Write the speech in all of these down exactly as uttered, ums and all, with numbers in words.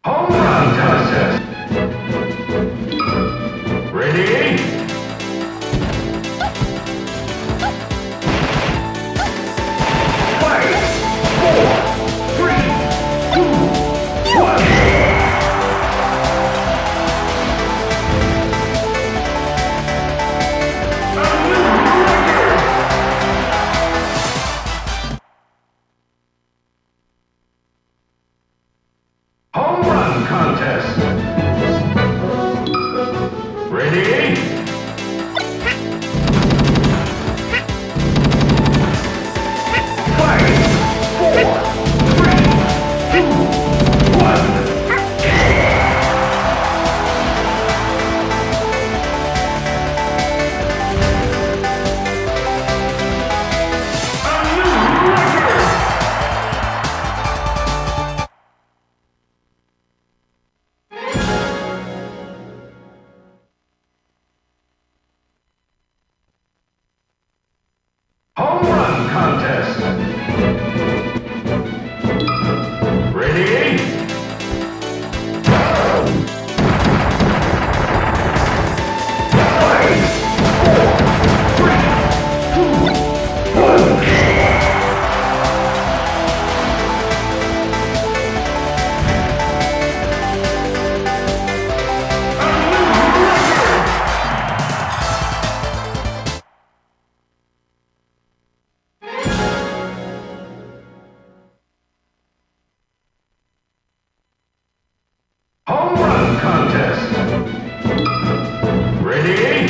Home run contest. Ready? Fight! Four, three, two, one. Home run contest. Ready? Fight! Four, three, two, one. Home run contest. Ready? Fight! Four, three, two, one. Home run contest. Ready?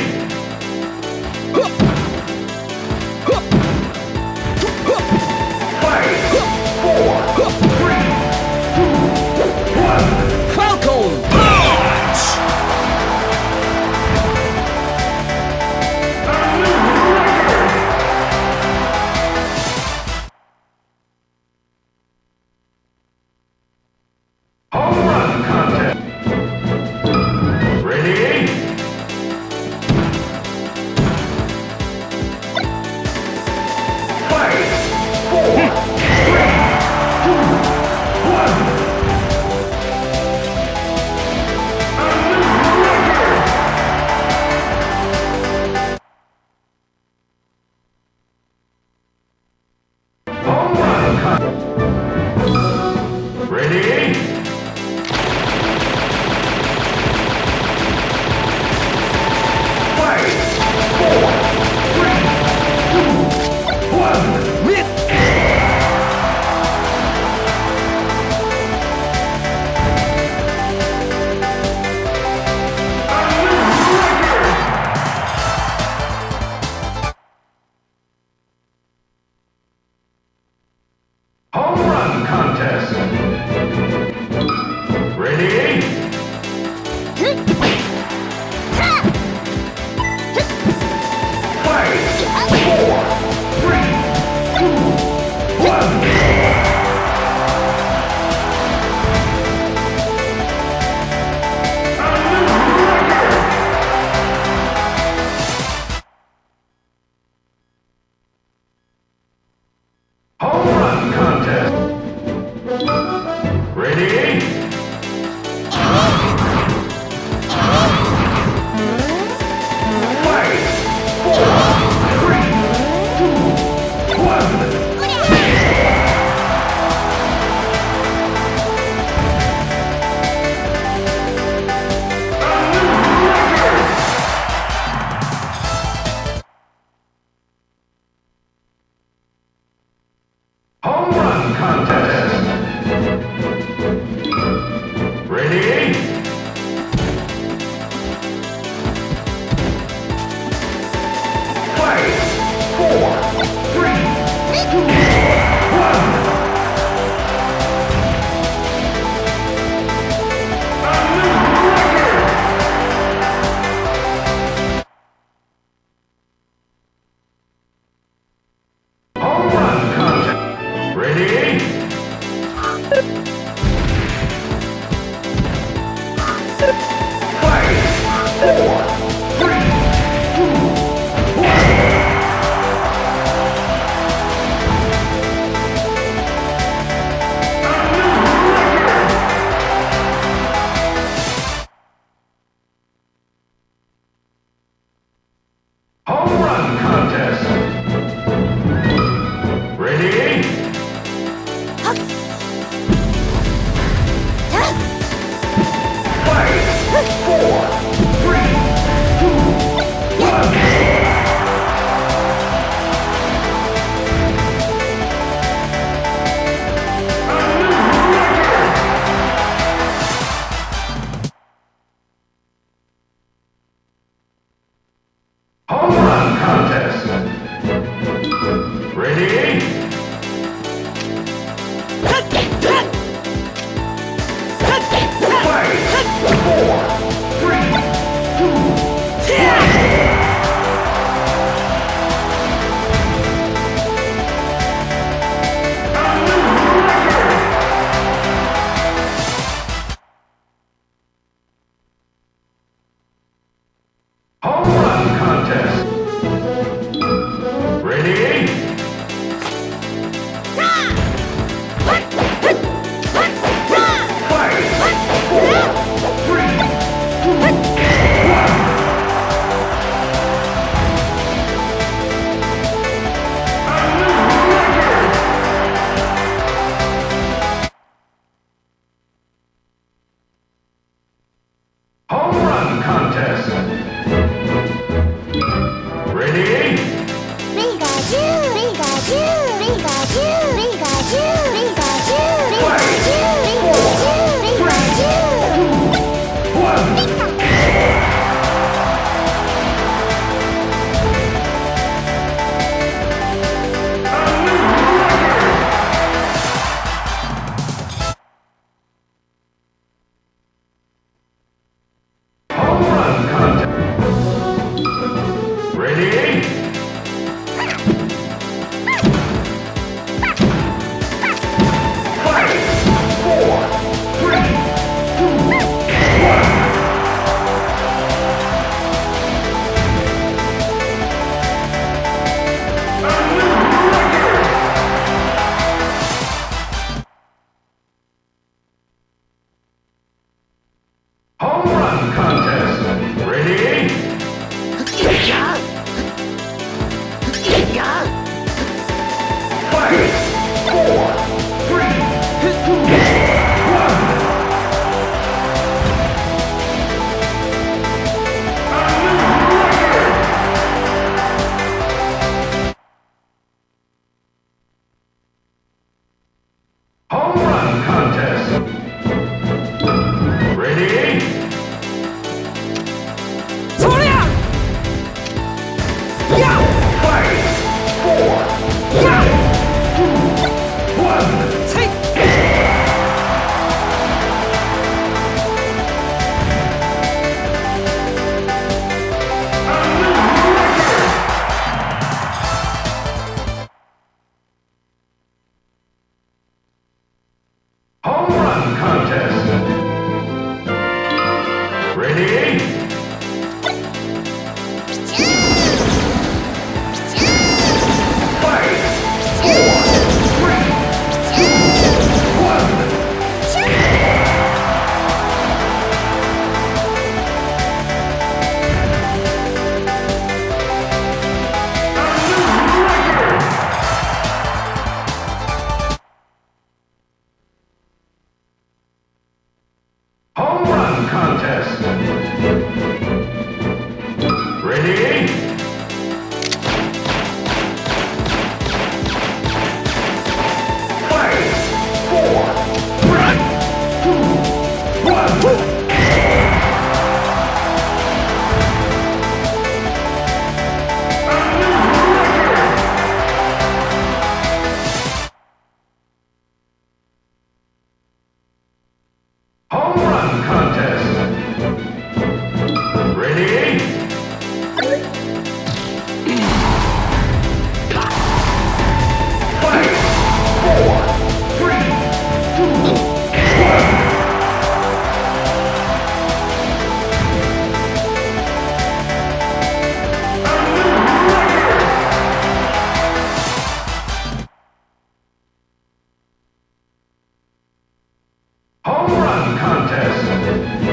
Fight! Four, three, two, one. Falcon Punch! Home run contest. Ready? Fight! Four, three, two, one. A new record! Home run contest. Ready? Fight! Four, three, two, one. Rip! A new record! Home run contest. Ready? Fight! Four, three, two, one. A new record! Home run contest. Ready? Fight! Four, three, two, one. A new record! Home run contest. Ready? Fight! Four, three, two, one. A new record! Home run contest. Ready? contest. Ready? そりゃや Fight! Four, や two, one. せい Home run contest. Ready? Fight! Four, three, two, one. Home run contest. Ready? Fight! Four, three, two, one. Home run contest. Ready? Fight! Four, three, two, one. Home run contest.